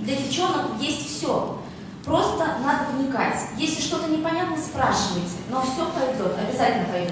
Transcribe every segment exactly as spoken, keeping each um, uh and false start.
Для девчонок есть все. Просто надо вникать. Если что-то непонятно, спрашивайте. Но все пойдет, обязательно пойдет.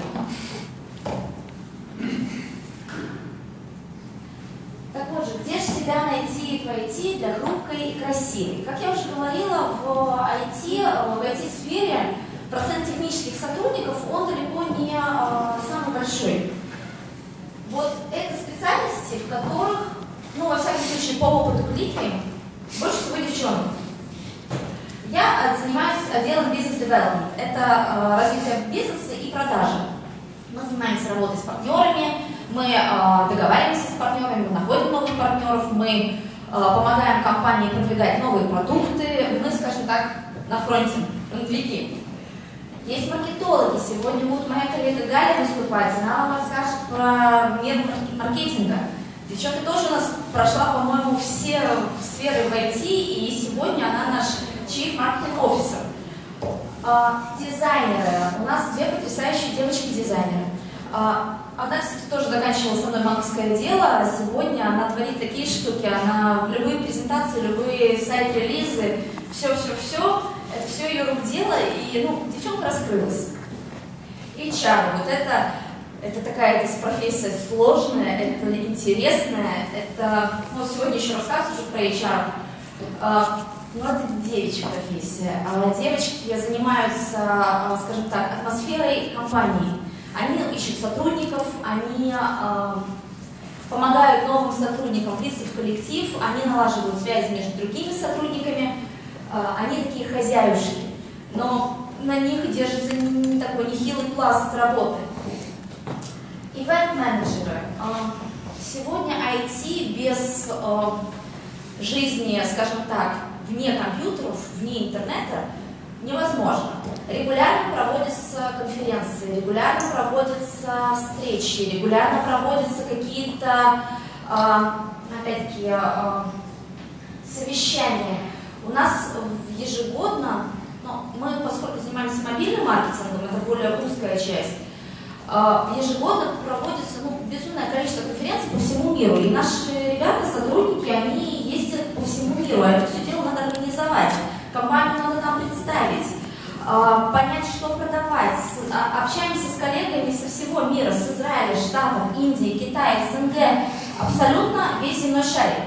Так вот же, где же себя найти в ай ти для хрупкой и красивой? Как я уже говорила, в ай ти, в ай ти-сфере процент технических сотрудников, он далеко не а, самый большой. Вот это специальности, в которых, ну, во всяком случае, по опыту клики, больше всего девчонок. Я занимаюсь отделом бизнес-девелопмент. Это а, развитие бизнеса и продажи. Мы занимаемся работой с партнерами, мы а, договариваемся с партнерами, мы находим новых партнеров, мы а, помогаем компании продвигать новые продукты, мы, скажем так, на фронте, фронтовики. Есть маркетологи. Сегодня будет моя коллега Галя выступать, она вам расскажет про мир маркетинга. Девчонка тоже у нас прошла, по-моему, все сферы в ай ти, и сегодня она наш Chief Marketing Officer. А, дизайнеры. У нас две потрясающие девочки-дизайнеры. А, одна, кстати, тоже заканчивала со мной банковское дело, а сегодня она творит такие штуки, она в любые презентации, любые сайт-релизы, все-все-все, это все ее рук дело, и, ну, девчонка раскрылась. эйч ар, вот это, это такая это профессия сложная, это интересная, это, ну, сегодня еще рассказываю уже про эйч ар. А, ну, это девичья профессия. А девочки занимаются, скажем так, атмосферой компании. Они ищут сотрудников, они э, помогают новым сотрудникам влиться в коллектив, они налаживают связи между другими сотрудниками, э, они такие хозяюшки, но на них держится не такой нехилый пласт работы. Ивент-менеджеры. Э, сегодня ай ти без э, жизни, скажем так, вне компьютеров, вне интернета невозможно. Регулярно проводятся конференции, регулярно проводятся встречи, регулярно проводятся какие-то, э, опять-таки, э, совещания. У нас ежегодно, ну, мы, поскольку занимаемся мобильным маркетингом, это более узкая часть, э, ежегодно проводится, ну, безумное количество конференций по всему миру. И наши ребята, сотрудники, они ездят по всему миру. Это все дело надо организовать, компанию надо нам представить, понять, что продавать. Общаемся с коллегами со всего мира, с Израиля, Штатов, Индии, Китая, эс эн гэ, абсолютно весь земной шарик.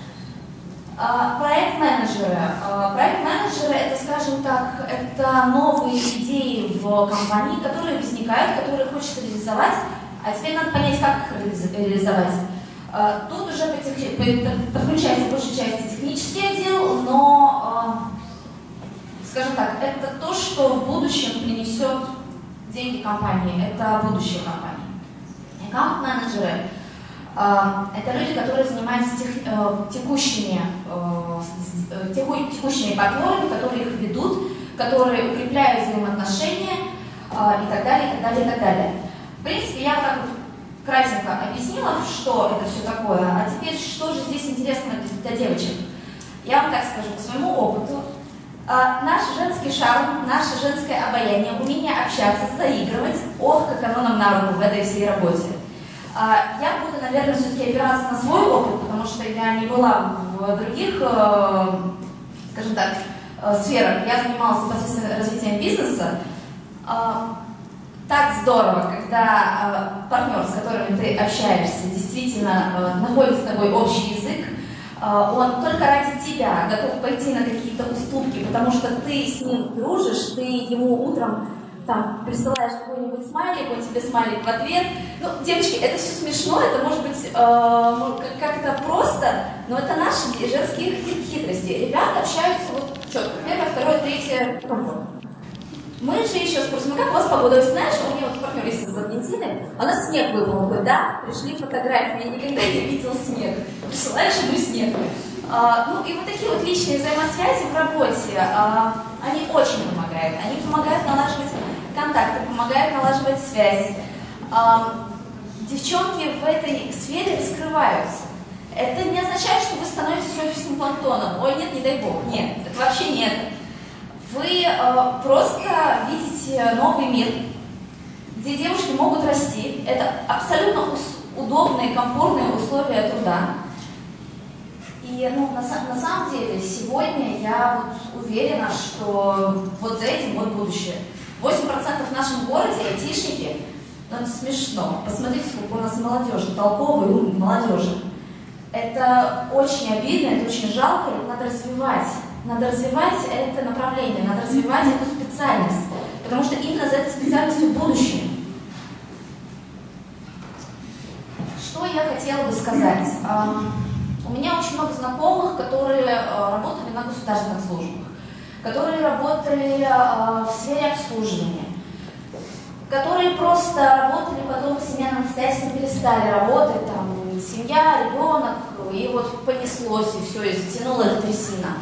Проект-менеджеры. Проект-менеджеры, это, скажем так, это новые идеи в компании, которые возникают, которые хочется реализовать, а теперь надо понять, как их реализовать. Тут уже подключается большая часть технический отдел, но, скажем так, это то, что в будущем принесет деньги компании, это будущее компании. Аккаунт-менеджеры – это люди, которые занимаются тех, текущими, текущими партнерами, которые их ведут, которые укрепляют взаимоотношения и так далее, и так далее, и так далее. В принципе, я так вот кратенько объяснила, что это все такое, а теперь что же здесь интересно для девочек? Я вам так скажу, по своему опыту, Uh, наш женский шарм, наше женское обаяние, умение общаться, заигрывать, ох, как оно нам на руку в этой всей работе. Uh, я буду, наверное, все-таки опираться на свой опыт, потому что я не была в других, uh, скажем так, uh, сферах. Я занималась непосредственно развитием бизнеса. Uh, так здорово, когда uh, партнер, с которым ты общаешься, действительно uh, находит с тобой общий язык. Он только ради тебя готов пойти на какие-то уступки, потому что ты с ним дружишь, ты ему утром там присылаешь какой-нибудь смайлик, он тебе смайлик в ответ. Ну, девочки, это все смешно, это может быть э, как-то просто, но это наши женские хитрости. Ребята общаются вот четко, первое, второе, третье. Мы же еще спросим, как у вас погода? Знаешь, у меня вот партнер есть из Аргентины, у нас снег выпал. Он говорит, да, пришли фотографии, я никогда не видел снег. Присылаешь ему снег. А, ну и вот такие вот личные взаимосвязи в работе, а, они очень помогают. Они помогают налаживать контакты, помогают налаживать связь. А, девчонки в этой сфере раскрываются. Это не означает, что вы становитесь офисным планктоном. Ой, нет, не дай бог. Нет, это вообще не это. Вы э, просто видите новый мир, где девушки могут расти. Это абсолютно удобные, комфортные условия труда. И И ну, на, на самом деле сегодня я вот уверена, что вот за этим вот будущее. восемь процентов в нашем городе айтишники, ну это смешно. Посмотрите, сколько у нас молодежи, толковой, умной молодежи. Это очень обидно, это очень жалко, это надо развивать. Надо развивать это направление, надо развивать эту специальность, потому что именно за этой специальностью будущее. Что я хотела бы сказать? У меня очень много знакомых, которые работали на государственных службах, которые работали в сфере обслуживания, которые просто работали, потом по семейным обстоятельствам перестали работать, там, семья, ребенок, и вот понеслось, и все, и затянула эта трясина.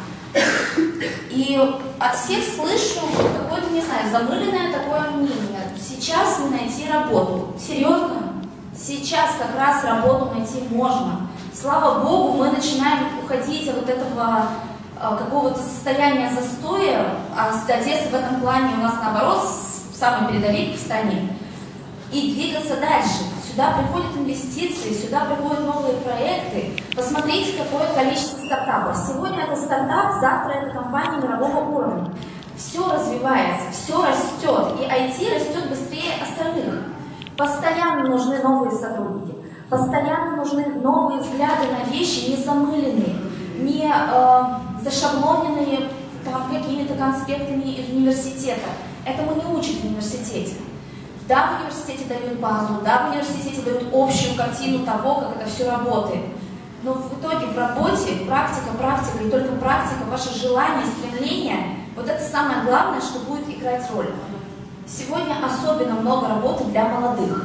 И от всех слышу какое-то, не знаю, замыленное такое мнение. Сейчас не найти работу. Серьезно? Сейчас как раз работу найти можно. Слава Богу, мы начинаем уходить от вот этого э, какого-то состояния застоя, а с Одессы в этом плане у нас наоборот самый передовик в стране, и двигаться дальше. Сюда приходят инвестиции, сюда приходят новые проекты. Посмотрите, какое количество стартапов. Сегодня это стартап, завтра это компания мирового уровня. Все развивается, все растет, и ай ти растет быстрее остальных. Постоянно нужны новые сотрудники, постоянно нужны новые взгляды на вещи, не замыленные, не э, зашаблоненные там, какими-то конспектами из университета. Этому не учат в университете. Да, в университете дают базу, да, в университете дают общую картину того, как это все работает. Но в итоге в работе практика, практика и только практика, ваше желание, стремление, вот это самое главное, что будет играть роль. Сегодня особенно много работы для молодых.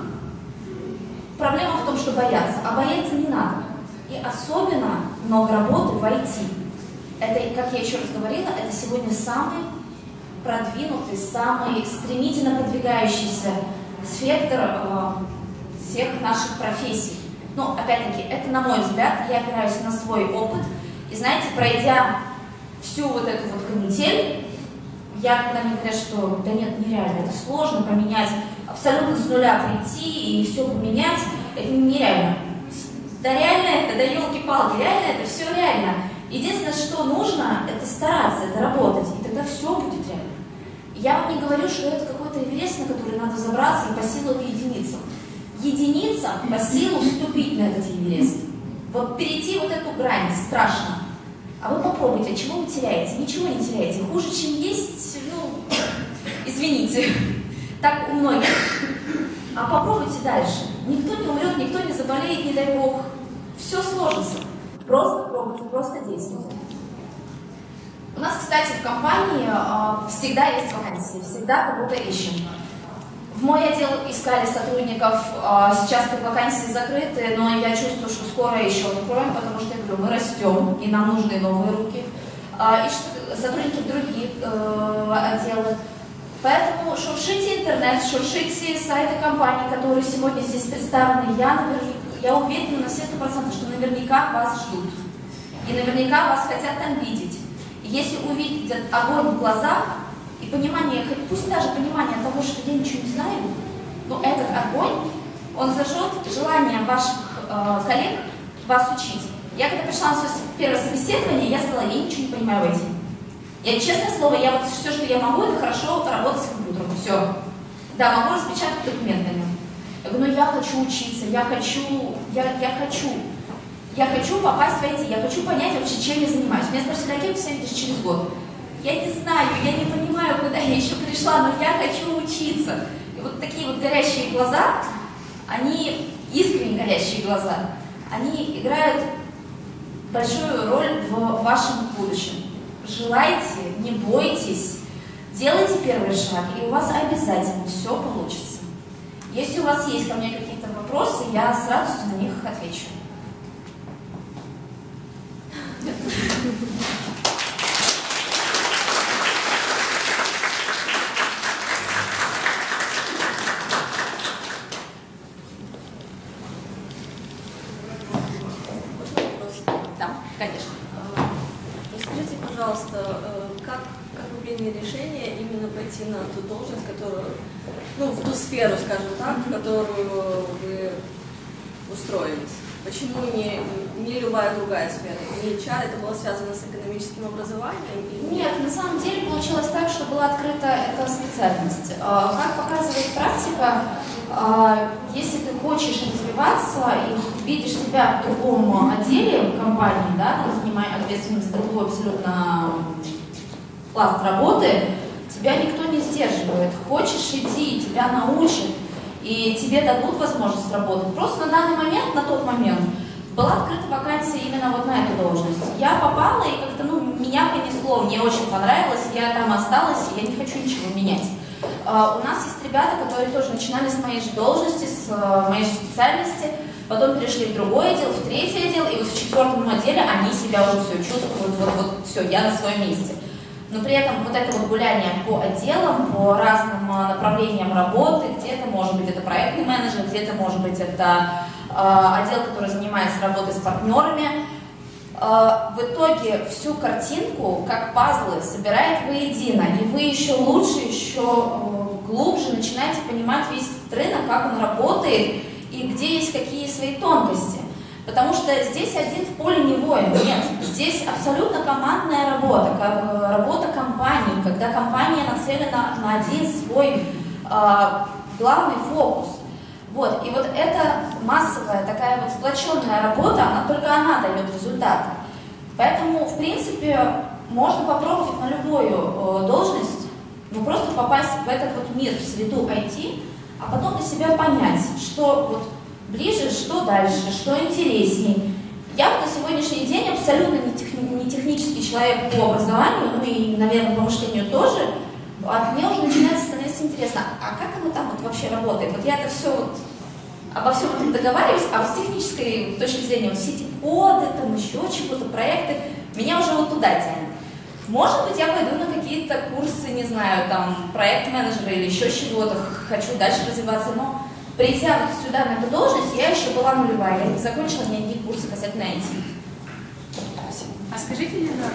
Проблема в том, что боятся, а бояться не надо. И особенно много работы в ай ти. Это, как я еще раз говорила, это сегодня самый продвинутый, самый стремительно продвигающийся спектр э, всех наших профессий. Но, опять-таки, это на мой взгляд, я опираюсь на свой опыт. И знаете, пройдя всю вот эту вот канитель, я, когда мне говорят, что да нет, нереально, это сложно поменять, абсолютно с нуля прийти и все поменять, это нереально. Да реально это, да елки-палки, реально это, все реально. Единственное, что нужно, это стараться, это работать, и тогда все будет реально. Я вам не говорю, что это какой-то эверест, на который надо забраться и по силу это единицам. Единицам по силу вступить на этот эверест. Вот перейти вот эту грань страшно. А вы попробуйте, чего вы теряете? Ничего не теряете. Хуже, чем есть, ну, извините, так у многих. А попробуйте дальше. Никто не умрет, никто не заболеет, не дай бог. Все сложится. Просто пробуйте, просто действуйте. У нас, кстати, в компании э, всегда есть вакансии, всегда кого-то ищем. В мой отдел искали сотрудников, э, сейчас как вакансии закрыты, но я чувствую, что скоро еще откроем, потому что, я говорю, мы растем, и нам нужны новые руки. Э, ищут сотрудники в других э, отделах. Поэтому шуршите интернет, шуршите сайты компаний, которые сегодня здесь представлены. Я, наверняка, я уверена на все сто процентов, что наверняка вас ждут. И наверняка вас хотят там видеть. Если увидят огонь в глазах и понимание, хоть пусть даже понимание того, что я ничего не знаю, но этот огонь, он зажжет желание ваших э, коллег вас учить. Я когда пришла на свое первое собеседование, я сказала, я ничего не понимаю в ай ти. Я, честное слово, я вот все, что я могу, это хорошо работать с компьютером, все. Да, могу распечатать документ на нем. Я говорю, ну я хочу учиться, я хочу, я, я хочу. Я хочу попасть в ай ти, я хочу понять вообще, чем я занимаюсь. Меня спросили, а кем ты себя видишь через год? Я не знаю, я не понимаю, куда я еще пришла, но я хочу учиться. И вот такие вот горящие глаза, они, искренне горящие глаза, они играют большую роль в вашем будущем. Желайте, не бойтесь, делайте первый шаг, и у вас обязательно все получится. Если у вас есть ко мне какие-то вопросы, я с радостью на них отвечу. Да, конечно. Расскажите, пожалуйста, как, как вы приняли решение именно пойти на ту должность, которую, ну, в ту сферу, скажем так, в которую вы устроились? Почему не, не любая другая сфера? Не эйч ар, это было связано с экономическим образованием? Или... Нет, на самом деле получилось так, что была открыта эта специальность. Как показывает практика, если ты хочешь развиваться и видишь себя в другом отделе компании, да, там, занимая ответственность за другой абсолютно пласт работы, тебя никто не сдерживает. Хочешь иди, тебя научат, и тебе дадут возможность работать. Просто на данный момент, на тот момент, была открыта вакансия именно вот на эту должность. Я попала, и как-то, ну, меня понесло, мне очень понравилось, я там осталась, и я не хочу ничего менять. Uh, у нас есть ребята, которые тоже начинали с моей же должности, с uh, моей же специальности, потом перешли в другой отдел, в третий отдел, и вот в четвертом отделе они себя уже все чувствуют, вот, вот все, я на своем месте. Но при этом вот это вот гуляние по отделам, по разным направлениям работы, где-то, может быть, это проектный менеджер, где-то, может быть, это э, отдел, который занимается работой с партнерами, э, в итоге всю картинку, как пазлы, собирает воедино, и вы еще лучше, еще э, глубже начинаете понимать весь рынок, как он работает, и где есть какие свои тонкости. Потому что здесь один в поле не воин, нет. Здесь абсолютно командная работа, работа компании, когда компания нацелена на один свой э, главный фокус. Вот. И вот эта массовая, такая вот сплоченная работа, она только она дает результаты. Поэтому, в принципе, можно попробовать на любую э, должность, но просто попасть в этот вот мир, в среду ай ти, а потом для себя понять, что вот ближе, что дальше, что интересней. Я вот на сегодняшний день абсолютно не, тех, не технический человек по образованию, ну и, наверное, по мышлению тоже. А мне уже начинает становиться интересно, а как оно там вот вообще работает? Вот я это все вот обо всем этом договариваюсь, а с технической точки зрения вот все эти коды, там еще чего-то, проекты, меня уже вот туда тянет. Может быть, я пойду на какие-то курсы, не знаю, там, проект-менеджера или еще чего-то, хочу дальше развиваться, но придя вот сюда на эту должность, я еще была нулевая, я не закончила ни одни курсы касательно ай ти. А скажите, Лена,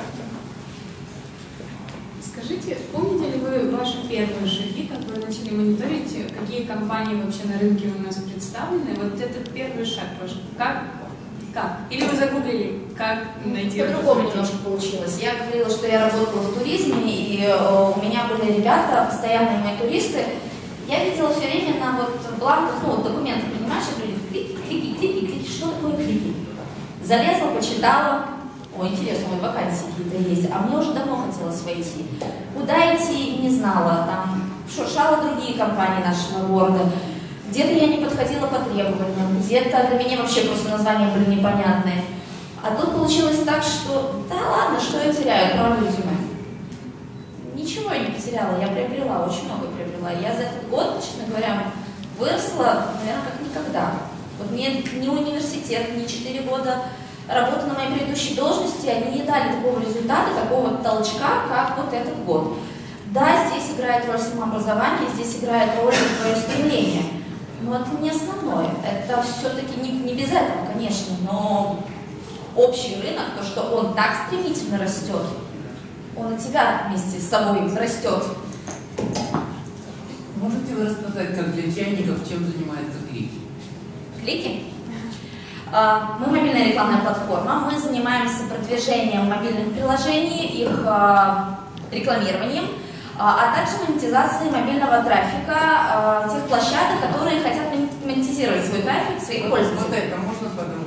скажите, помните ли вы ваши первые шаги, как вы начали мониторить, какие компании вообще на рынке у нас представлены? Вот этот первый шаг ваш, как? Как? Или вы загуглили, как найти? По-другому немножко получилось. Я говорила, что я работала в туризме, и э, у меня были ребята, постоянные мои туристы. Я видела все время на вот бланках, ну, вот документы принимаешь, и говорит, клики, клики, клики, клики, что такое клики? Залезла, почитала, о, интересно, ой, вакансии какие-то есть, а мне уже давно хотелось войти. Куда идти, не знала, там, шуршала другие компании нашего города, где-то я не подходила по требованиям, где-то для меня вообще просто названия были непонятные. А тут получилось так, что, да ладно, что я теряю, правда, резюме. Ничего я не потеряла, я приобрела, очень много приобрела. Я за этот год, честно говоря, выросла, наверное, как никогда. Вот мне ни университет, ни четыре года работы на моей предыдущей должности, они не дали такого результата, такого толчка, как вот этот год. Да, здесь играет роль самообразования, здесь играет роль твое стремление. Но это не основное. Это все-таки не, не без этого, конечно, но общий рынок, то, что он так стремительно растет, он и тебя вместе с собой растет. Можете вы рассказать, как для чайников, чем занимаются клики? Клики? Мы мобильная рекламная платформа, мы занимаемся продвижением мобильных приложений, их рекламированием, а также монетизацией мобильного трафика тех площадок, которые хотят монетизировать свой трафик, своих пользователей. Вот это можно подробнее?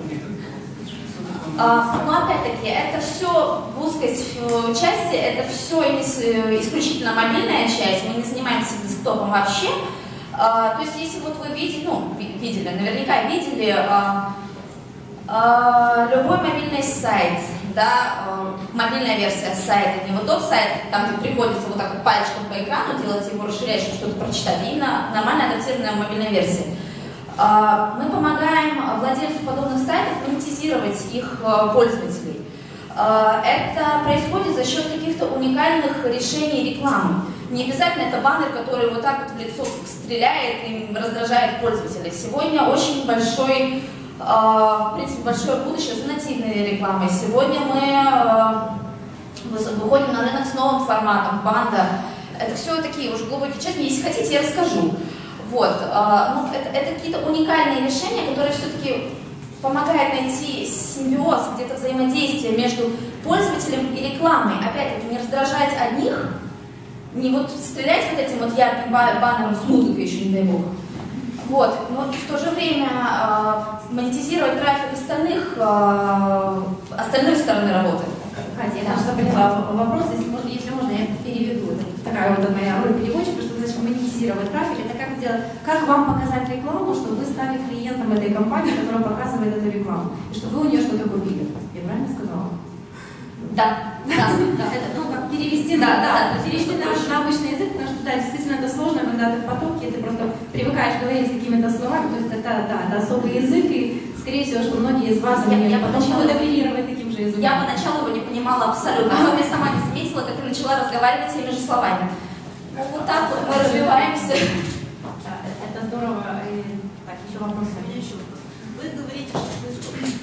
Но опять-таки, это все в узкой части, это все исключительно мобильная часть, мы не занимаемся десктопом вообще. То есть, если вот вы видели, ну, видели, наверняка видели любой мобильный сайт, да, мобильная версия сайта, не вот тот сайт, там, где приходится вот так вот пальчиком по экрану делать, его расширять, чтобы что-то прочитать, а именно нормально адаптированная мобильная версия. Мы помогаем владельцу подобных сайтов монетизировать их пользователей. Это происходит за счет каких-то уникальных решений рекламы. Не обязательно это баннер, который вот так вот в лицо стреляет и раздражает пользователей. Сегодня очень большой, в принципе, большое будущее за нативной рекламой. Сегодня мы выходим на рынок с новым форматом, банда. Это все такие уже глубокие части. Если хотите, я расскажу. Вот, ну, это, это какие-то уникальные решения, которые все-таки помогает найти симбиоз, где-то взаимодействие между пользователем и рекламой. Опять-таки, не раздражать одних, не вот стрелять вот этим вот ярким баннером с музыкой еще, не дай бог. Вот, но и в то же время э, монетизировать трафик остальных, э, остальной стороны работы. Катя, я даже забыла вопрос, если можно, если можно, я переведу. Это такая вот моя роль переводчика, что значит монетизировать трафик, это как сделать, как вам показать рекламу, чтобы вы стали клиентом этой компании, которая показывает эту рекламу, и чтобы вы у нее что-то купили. Я правильно сказала? Да, да, да. Это, ну, как перевести, да, на, да, да, да, перевести на, на обычный язык, потому что, да, действительно, это сложно, когда ты в потоке, ты просто привыкаешь говорить какими-то словами, то есть это, да, это особый язык, и, скорее всего, что многие из вас я, не я поначалу апеллировать таким же языком. Я поначалу его не понимала абсолютно, но я сама не заметила, как я начала разговаривать теми же словами. Ну, вот так вот мы развиваемся. Да, это здорово. И, так, еще вопрос. У меня еще вопрос. Вы говорите, что происходит.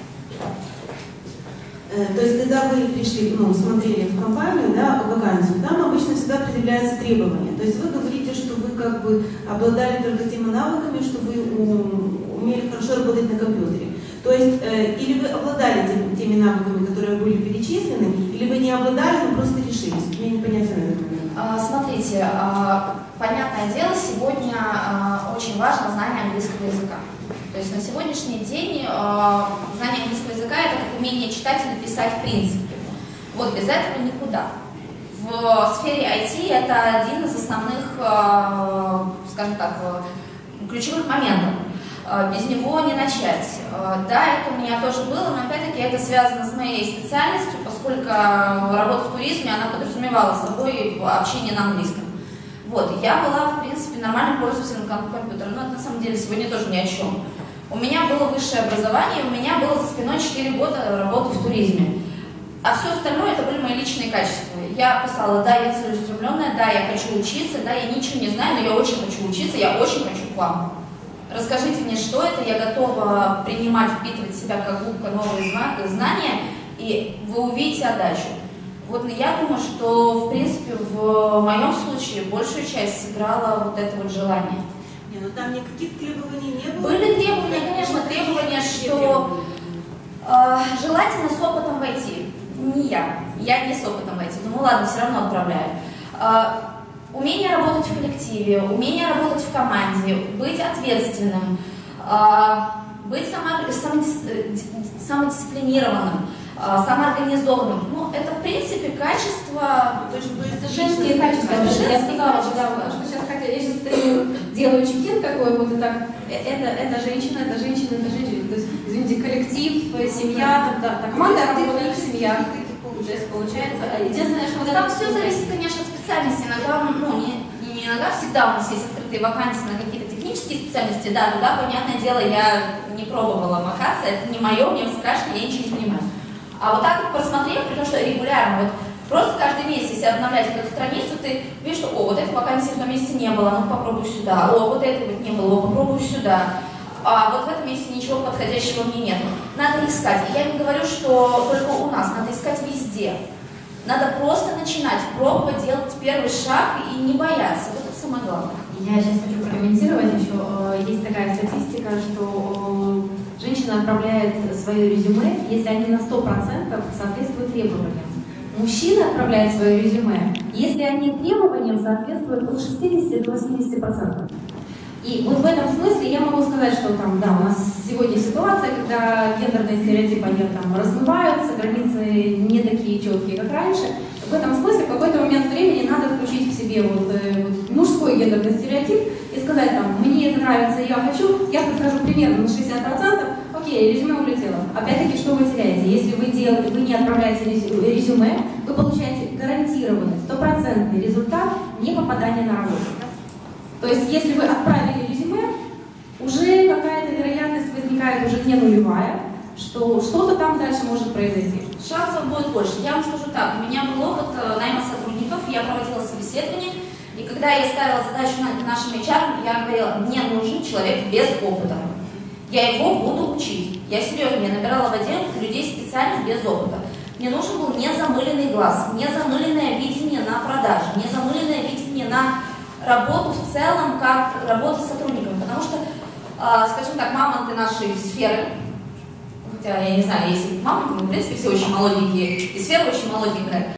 То есть, когда вы пришли, ну, смотрели в компанию, да, вакансию, там обычно всегда предъявляются требования. То есть вы говорите, что вы как бы обладали только теми навыками, что вы умели хорошо работать на компьютере. То есть, э, или вы обладали теми, теми навыками, которые были перечислены, или вы не обладали, но просто решились. Мне непонятно этот момент. А, смотрите, а, понятное дело, сегодня а, очень важно знание английского языка. То есть на сегодняшний день э, знание английского языка – это как умение читать или писать в принципе. Вот без этого никуда. В сфере ай ти это один из основных, э, скажем так, э, ключевых моментов. Э, без него не начать. Э, да, это у меня тоже было, но опять-таки это связано с моей специальностью, поскольку работа в туризме, она подразумевала собой общение на английском. Вот, я была, в принципе, нормальным пользователем компьютера, но это на самом деле сегодня тоже ни о чем. У меня было высшее образование, у меня было за спиной четыре года работы в туризме. А все остальное это были мои личные качества. Я писала, да, я целеустремленная, да, я хочу учиться, да, я ничего не знаю, но я очень хочу учиться, я очень хочу к вам. Расскажите мне, что это, я готова принимать, впитывать в себя как губка новые знания, и вы увидите отдачу. Вот я думаю, что, в принципе, в моем случае большую часть сыграло вот это вот желание. Не, ну там никаких требований не было? Были требования, конечно, требования, что э, желательно с опытом войти. Не я, я не с опытом войти, ну ладно, все равно отправляю. Э, умение работать в коллективе, умение работать в команде, быть ответственным, э, быть само, самодис, самодисциплинированным, самоорганизованным. Ну, это, в принципе, качество... То есть, это женские качества. Я сказала, да, что сейчас, хотя я сейчас делаю чекин такой, вот и так, это, это женщина, это женщина, это женщина. То есть, извините, коллектив, семья, да, да, команда работает в семьях. То есть, получается, единственное, что... Там все зависит, конечно, от специальности. Иногда, ну, не, не иногда, всегда у нас есть открытые вакансии на какие-то технические специальности. Да, туда, понятное дело, я не пробовала махаться, это не мое, мне страшно, я ничего не понимаю. А вот так вот посмотрев, потому что регулярно, вот просто каждый месяц, если обновлять эту страницу, ты видишь, что, о, вот этой вакансии в том месте не было, ну попробуй сюда, о, вот этой вот не было, о, попробуй сюда, а вот в этом месте ничего подходящего мне нет. Надо искать. Я не говорю, что только у нас, надо искать везде. Надо просто начинать, пробовать, делать первый шаг и не бояться. Вот это самое главное. Я сейчас хочу прокомментировать еще. Есть такая статистика, что женщина отправляет свое резюме, если они на сто процентов соответствуют требованиям. Мужчина отправляет свое резюме, если они требованиям соответствуют от шестидесяти до восьмидесяти процентов. И вот в этом смысле я могу сказать, что там, да, у нас сегодня ситуация, когда гендерные стереотипы, они там размываются, границы не такие четкие, как раньше. В этом смысле в какой-то момент времени надо включить в себе вот, э, вот мужской гендерный стереотип и сказать там, мне это нравится, я хочу, я подхожу примерно на шестьдесят процентов, окей, резюме улетело. Опять-таки, что вы теряете? Если вы, делаете, вы не отправляете резюме, вы получаете гарантированный, стопроцентный результат не попадания на работу. То есть, если вы отправили резюме, уже какая-то вероятность возникает уже не нулевая, что что-то там дальше может произойти. Шансов будет больше. Я вам скажу так, у меня был опыт найма сотрудников, я проводила собеседование, и когда я ставила задачу нашим эйч ар, я говорила, мне нужен человек без опыта. Я его буду учить. Я серьезно, я набирала в отдел людей специально без опыта. Мне нужен был незамыленный глаз, незамыленное видение на продаже, незамыленное видение на работу в целом, как работа с сотрудниками. Потому что, скажем так, мамонты нашей сферы, хотя я не знаю, если мама, мы в принципе все очень молоденькие, и сфера очень молоденькая,